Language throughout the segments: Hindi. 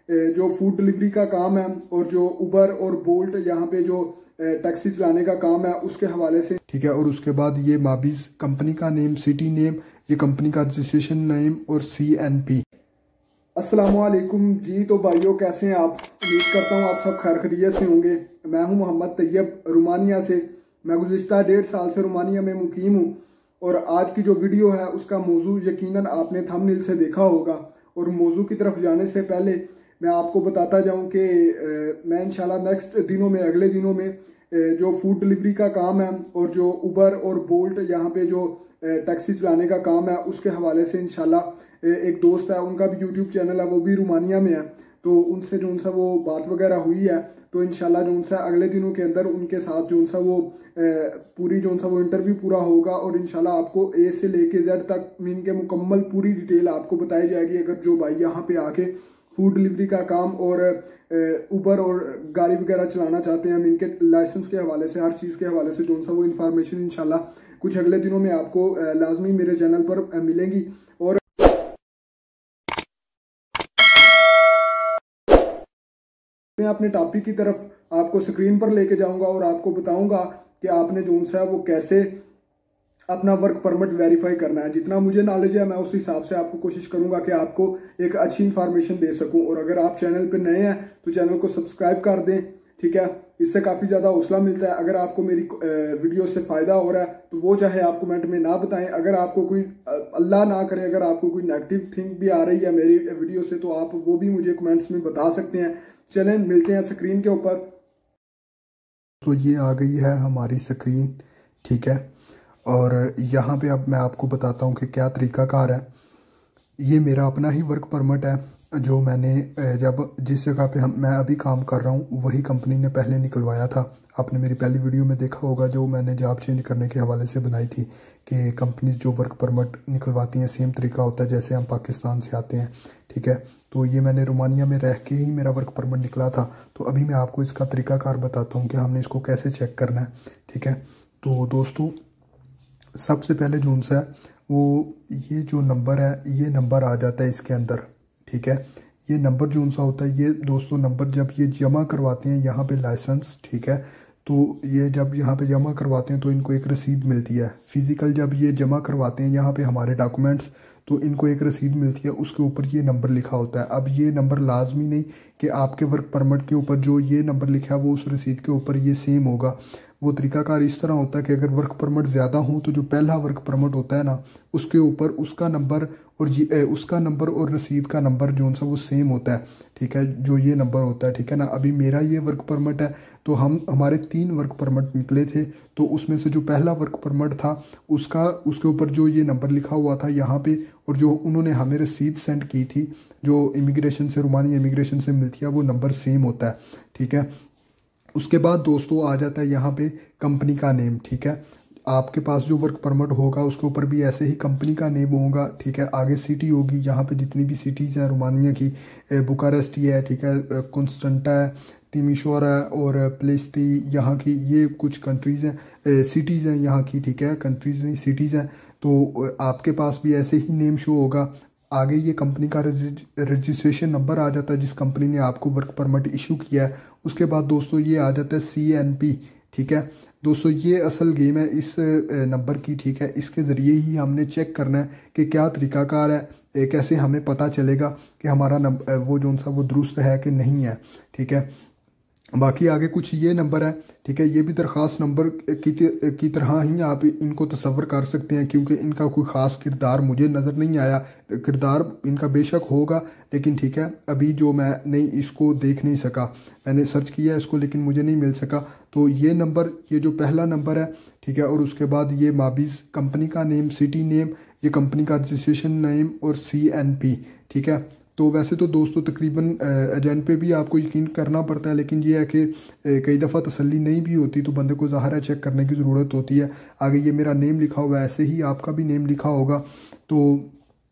जो फूड डिलीवरी का काम है और जो उबर और बोल्ट यहाँ पे जो टैक्सी चलाने का काम है उसके हवाले से, ठीक है। और उसके बाद ये माबीज कंपनी का नेम, सिटी नेम, ये कंपनी का रजिस्ट्रेशन नेम और CNP। अस्सलामुअलैकुम जी। तो भाइयों कैसे हैं आप? उम्मीद करता हूँ आप सब खैर खैरियत से होंगे। मैं हूँ मोहम्मद तैयब रोमानिया से। मैं गुज़िश्ता 1.5 साल से रोमानिया में मुकीम हूँ और आज की जो वीडियो है उसका मौजू यकीनन आपने थंबनेल से देखा होगा। और मौजू की तरफ जाने से पहले मैं आपको बताता जाऊं कि मैं इंशाल्लाह नेक्स्ट दिनों में, अगले दिनों में जो फूड डिलीवरी का काम है और जो उबर और बोल्ट यहाँ पे जो टैक्सी चलाने का काम है उसके हवाले से इंशाल्लाह एक दोस्त है, उनका भी यूट्यूब चैनल है, वो भी रोमानिया में है, तो उनसे जो उनसा वो बात वगैरह हुई है। तो इंशाल्लाह जो उनसा अगले दिनों के अंदर उनके साथ जो उनसा वो पूरी जो उनसा वो इंटरव्यू पूरा होगा और इंशाल्लाह आपको A से लेके Z तक मीन के मुकम्मल पूरी डिटेल आपको बताई जाएगी। अगर जो भाई यहाँ पे आके फूड डिलीवरी का काम और उबर और गाड़ी वगैरह चलाना चाहते हैं, इनके लाइसेंस के हवाले से, हर चीज़ के हवाले से जो सा वो इन्फॉर्मेशन इंशाल्लाह कुछ अगले दिनों में आपको लाजमी मेरे चैनल पर मिलेंगी। और मैं अपने टॉपिक की तरफ आपको स्क्रीन पर लेके जाऊंगा और आपको बताऊंगा कि आपने जो सा है वो कैसे अपना वर्क परमिट वेरीफाई करना है। जितना मुझे नॉलेज है मैं उस हिसाब से आपको कोशिश करूंगा कि आपको एक अच्छी इंफॉर्मेशन दे सकूं। और अगर आप चैनल पे नए हैं तो चैनल को सब्सक्राइब कर दें, ठीक है। इससे काफ़ी ज़्यादा हौसला मिलता है। अगर आपको मेरी वीडियो से फ़ायदा हो रहा है तो वो चाहे आप कमेंट में ना बताएं। अगर आपको कोई अल्लाह ना करे अगर आपको कोई नेगेटिव थिंक भी आ रही है मेरी वीडियो से तो आप वो भी मुझे कमेंट्स में बता सकते हैं। चलें मिलते हैं स्क्रीन के ऊपर। तो ये आ गई है हमारी स्क्रीन, ठीक है। और यहाँ पे अब मैं आपको बताता हूँ कि क्या तरीकाकार है। ये मेरा अपना ही वर्क परमिट है जो मैंने जब जिस जगह पे मैं अभी काम कर रहा हूँ वही कंपनी ने पहले निकलवाया था। आपने मेरी पहली वीडियो में देखा होगा जो मैंने जॉब चेंज करने के हवाले से बनाई थी कि कंपनी जो वर्क परमिट निकलवाती हैं सेम तरीका होता है जैसे हम पाकिस्तान से आते हैं, ठीक है। तो ये मैंने रोमानिया में रह के ही मेरा वर्क परमिट निकला था। तो अभी मैं आपको इसका तरीकाकार बताता हूँ कि हमने इसको कैसे चेक करना है, ठीक है। तो दोस्तों सबसे पहले जो सा है वो ये जो नंबर है ये नंबर आ जाता है इसके अंदर, ठीक है। ये नंबर जो सा होता है ये दोस्तों नंबर जब ये जमा करवाते हैं यहाँ पे लाइसेंस, ठीक है। तो ये जब यहाँ पे जमा करवाते हैं तो इनको एक रसीद मिलती है। फिजिकल जब ये जमा करवाते हैं यहाँ पे हमारे डॉक्यूमेंट्स तो इनको एक रसीद मिलती है, उसके ऊपर ये नंबर लिखा होता है। अब ये नंबर लाजमी नहीं कि आपके वर्क परमिट के ऊपर जो ये नंबर लिखा है वो उस रसीद के ऊपर ये सेम होगा। वो तरीकाकार इस तरह होता है कि अगर वर्क परमिट ज़्यादा हो तो जो पहला वर्क परमिट होता है ना उसके ऊपर उसका नंबर और उसका नंबर और रसीद का नंबर जो सा वो सेम होता है, ठीक है, जो ये नंबर होता है, ठीक है ना। अभी मेरा ये वर्क परमिट है तो हमारे 3 वर्क परमिट निकले थे तो उसमें से जो पहला वर्क परमिट था उसके ऊपर जो ये नंबर लिखा हुआ था यहाँ पे और जो उन्होंने हमें रसीद सेंड की थी जो इमिग्रेशन से, रोमानिया इमिग्रेशन से मिलती है, वो नंबर सेम होता है, ठीक है। उसके बाद दोस्तों आ जाता है यहाँ पे कंपनी का नेम, ठीक है। आपके पास जो वर्क परमिट होगा उसके ऊपर भी ऐसे ही कंपनी का नेम होगा, ठीक है। आगे सिटी होगी, यहाँ पे जितनी भी सिटीज़ हैं रोमानिया की, बुकारेस्ट है, ठीक है, कॉन्स्टेंटा है, तिमिशोरा है और प्लेस्ती यहाँ की, ये कुछ कंट्रीज़ हैं, सिटीज़ हैं यहाँ की, ठीक है, कंट्रीज़ नहीं सिटीज़ हैं। तो आपके पास भी ऐसे ही नेम शो होगा। आगे ये कंपनी का रजिस्ट्रेशन नंबर आ जाता है जिस कंपनी ने आपको वर्क परमिट इशू किया है। उसके बाद दोस्तों ये आ जाता है CNP, ठीक है। दोस्तों ये असल गेम है इस नंबर की, ठीक है। इसके ज़रिए ही हमने चेक करना है कि क्या तरीकाकार है, कैसे हमें पता चलेगा कि हमारा नंबर वो जो सा वो दुरुस्त है कि नहीं है, ठीक है। बाकी आगे कुछ ये नंबर है, ठीक है। ये भी दरख्वास्त नंबर की तरह ही आप इनको तस्वर कर सकते हैं क्योंकि इनका कोई ख़ास किरदार मुझे नज़र नहीं आया। किरदार इनका बेशक होगा लेकिन ठीक है अभी जो मैं नहीं इसको देख नहीं सका, मैंने सर्च किया इसको लेकिन मुझे नहीं मिल सका। तो ये नंबर, ये जो पहला नंबर है, ठीक है। और उसके बाद ये माबीज कंपनी का नेम, सिटी नेम, ये कंपनी का रजिस्ट्रेशन नेम और CNP, ठीक है। तो वैसे तो दोस्तों तकरीबन एजेंट पे भी आपको यकीन करना पड़ता है लेकिन ये है कि कई दफ़ा तसल्ली नहीं भी होती तो बंदे को ज़ाहिर है चेक करने की ज़रूरत होती है। आगे ये मेरा नेम लिखा हुआ है, ऐसे ही आपका भी नेम लिखा होगा। तो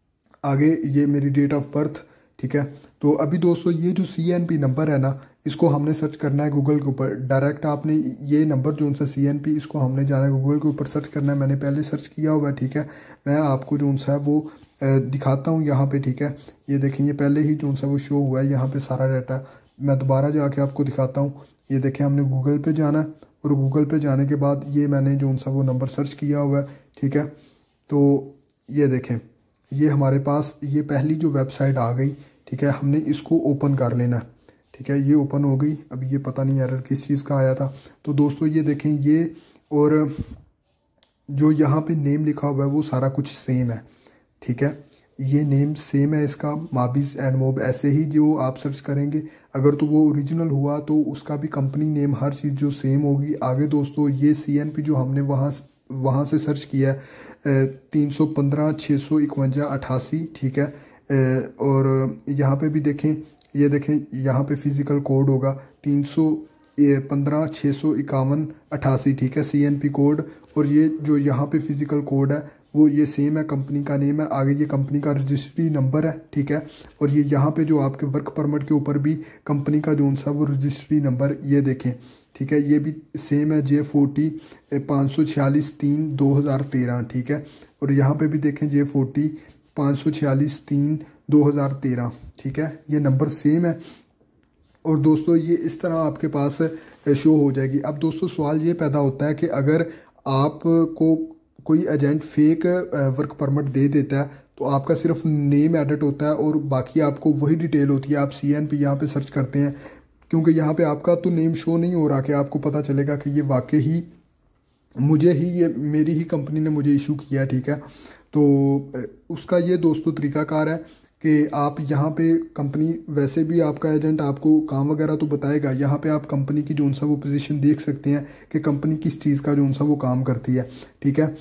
आगे ये मेरी डेट ऑफ बर्थ, ठीक है। तो अभी दोस्तों ये जो CNP नंबर है ना इसको हमने सर्च करना है गूगल के ऊपर। डायरेक्ट आपने ये नंबर जो उनसा CNP इसको हमने जाना है गूगल के ऊपर सर्च करना है। मैंने पहले सर्च किया हुआ है, ठीक है। मैं आपको जो उनसा है वो दिखाता हूँ यहाँ पे, ठीक है। ये देखें, ये पहले ही जो सा वो शो हुआ है यहाँ पे सारा डाटा। मैं दोबारा जाके आपको दिखाता हूँ। ये देखें, हमने गूगल पे जाना है और गूगल पे जाने के बाद ये मैंने जो सा वो नंबर सर्च किया हुआ है, ठीक है। तो ये देखें, ये हमारे पास ये पहली जो वेबसाइट आ गई, ठीक है। हमने इसको ओपन कर लेना है, ठीक है। ये ओपन हो गई। अब ये पता नहीं एरर किस चीज़ का आया था। तो दोस्तों ये देखें, ये और जो यहाँ पे नेम लिखा हुआ है वो सारा कुछ सेम है, ठीक है। ये नेम सेम है इसका, माबिस एंड मोब। ऐसे ही जो आप सर्च करेंगे अगर तो वो ओरिजिनल हुआ तो उसका भी कंपनी नेम हर चीज़ जो सेम होगी। आगे दोस्तों ये CNP जो हमने वहाँ से सर्च किया है 315-651-88, ठीक है। और यहाँ पे भी देखें, ये देखें यहाँ पे फिज़िकल कोड होगा 315-651-88, ठीक है, CNP कोड। और ये जो यहाँ पे फिज़िकल कोड है वो ये सेम है, कंपनी का नेम है, आगे ये कंपनी का रजिस्ट्री नंबर है, ठीक है। और ये यहाँ पे जो आपके वर्क परमिट के ऊपर भी कंपनी का जो सा वो रजिस्ट्री नंबर ये देखें, ठीक है, ये भी सेम है, J40 546-3-2013, ठीक है। और यहाँ पे भी देखें J40 546-3-2013, ठीक है, ये नंबर सेम है। और दोस्तों ये इस तरह आपके पास शो हो जाएगी। अब दोस्तों सवाल ये पैदा होता है कि अगर आपको कोई एजेंट फेक वर्क परमिट दे देता है तो आपका सिर्फ नेम एडिट होता है और बाकी आपको वही डिटेल होती है। आप CNP यहाँ पे सर्च करते हैं, क्योंकि यहाँ पे आपका तो नेम शो नहीं हो रहा कि आपको पता चलेगा कि ये वाकई ही मुझे ही, ये मेरी ही कंपनी ने मुझे इशू किया, ठीक है। तो उसका ये दोस्तों तरीकाकार है कि आप यहाँ पे कंपनी, वैसे भी आपका एजेंट आपको काम वगैरह तो बताएगा, यहाँ पे आप कंपनी की जो सा वो पोजीशन देख सकते हैं कि कंपनी किस चीज़ का जो सा वो काम करती है, ठीक है।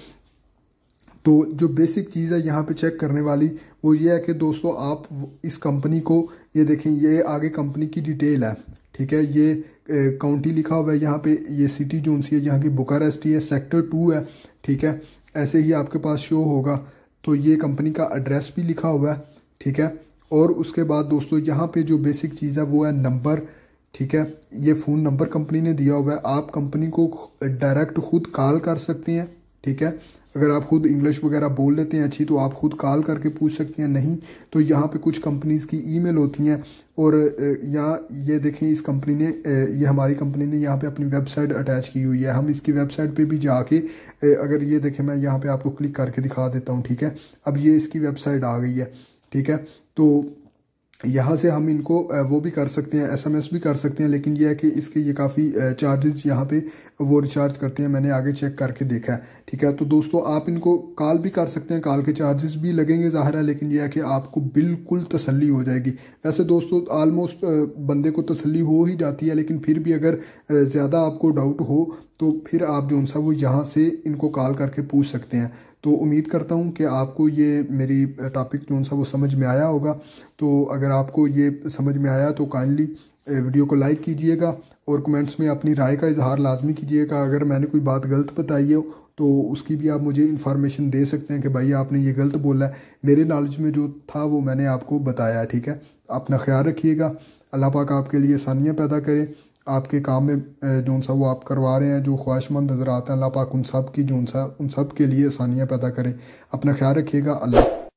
तो जो बेसिक चीज़ है यहाँ पे चेक करने वाली वो ये है कि दोस्तों आप इस कंपनी को, ये देखें, ये आगे कंपनी की डिटेल है, ठीक है। ये काउंटी लिखा हुआ है यहाँ पे, ये सिटी जो सी है यहाँ की बुकारेस्ट है, सेक्टर 2 है, ठीक है। ऐसे ही आपके पास शो होगा। तो ये कंपनी का एड्रेस भी लिखा हुआ है, ठीक है। और उसके बाद दोस्तों यहाँ पे जो बेसिक चीज़ है वो है नंबर, ठीक है। ये फ़ोन नंबर कंपनी ने दिया हुआ है, आप कंपनी को डायरेक्ट खुद कॉल कर सकते हैं, ठीक है। अगर आप खुद इंग्लिश वगैरह बोल लेते हैं अच्छी तो आप खुद कॉल करके पूछ सकते हैं, नहीं तो यहाँ पे कुछ कंपनीज़ की ईमेल होती हैं। और यहाँ ये देखें, इस कंपनी ने, ये हमारी कंपनी ने यहाँ पे अपनी वेबसाइट अटैच की हुई है। हम इसकी वेबसाइट पे भी जाके, अगर ये देखें, मैं यहाँ पे आपको क्लिक करके दिखा देता हूँ, ठीक है। अब ये इसकी वेबसाइट आ गई है, ठीक है। तो यहाँ से हम इनको वो भी कर सकते हैं, SMS भी कर सकते हैं, लेकिन यह है कि इसके ये काफ़ी चार्जेस यहाँ पे वो रिचार्ज करते हैं, मैंने आगे चेक करके देखा है, ठीक है। तो दोस्तों आप इनको कॉल भी कर सकते हैं, कॉल के चार्जेस भी लगेंगे ज़ाहिर है, लेकिन यह है कि आपको बिल्कुल तसल्ली हो जाएगी। वैसे दोस्तों ऑलमोस्ट बंदे को तसल्ली हो ही जाती है, लेकिन फिर भी अगर ज़्यादा आपको डाउट हो तो फिर आप जो सा वो यहाँ से इनको कॉल करके पूछ सकते हैं। तो उम्मीद करता हूँ कि आपको ये मेरी टॉपिक जो सा वो समझ में आया होगा। तो अगर आपको ये समझ में आया तो काइंडली वीडियो को लाइक कीजिएगा और कमेंट्स में अपनी राय का इजहार लाजमी कीजिएगा। अगर मैंने कोई बात गलत बताई हो तो उसकी भी आप मुझे इन्फॉर्मेशन दे सकते हैं कि भाई आपने ये गलत बोला है, मेरे नॉलेज में जो था वो मैंने आपको बताया, ठीक है। अपना ख्याल रखिएगा। अल्लाह पाक आपके लिए आसानियाँ पैदा करे, आपके काम में जो सा वो आप करवा रहे हैं, जो ख्वाहिशमंद नज़र आते हैं, अल्लाह पाक उन सब की उन सब के लिए आसानियाँ पैदा करें। अपना ख्याल रखिएगा। अल्लाह।